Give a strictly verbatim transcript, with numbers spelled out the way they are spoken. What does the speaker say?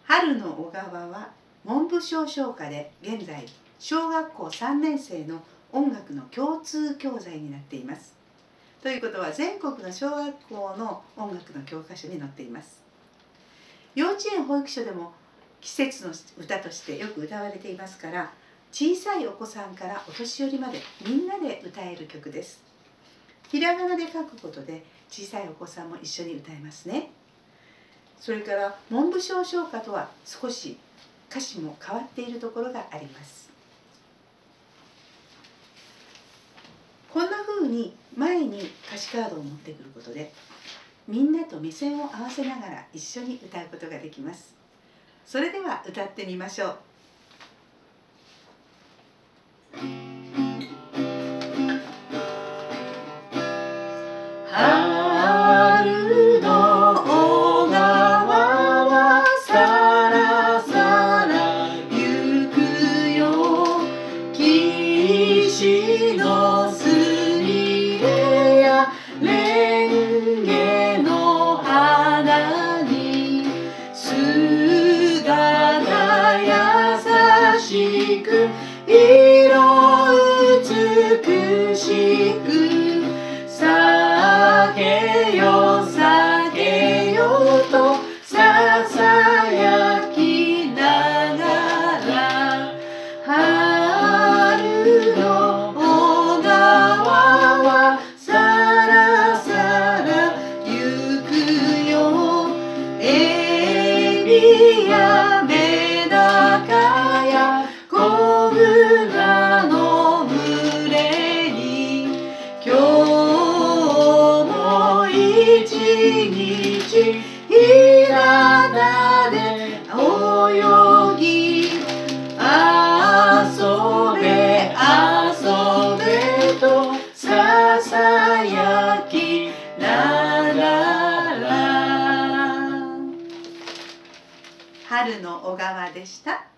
春の小川は文部省唱歌で現在小学校さんねん生の音楽の共通教材になっています。ということは全国の小学校の音楽の教科書に載っています。幼稚園保育所でも季節の歌としてよく歌われていますから、小さいお子さんからお年寄りまでみんなで歌える曲です。ひらがなで書くことで小さいお子さんも一緒に歌えますね。それから文部省唱歌とは少し歌詞も変わっているところがあります。こんな風に前に歌詞カードを持ってくることでみんなと目線を合わせながら一緒に歌うことができます。それでは歌ってみましょう。 春の小川はさらさら行くよ、岸のすみれやレンゲの花に姿優しく色美しくさけよさけよとささやきながら、春の小川はさらさら行くよ、エビやメダカやコブラの群れに今日も一日ひなたで泳ぎ遊べ遊べとささやきながら。 春の小川でした。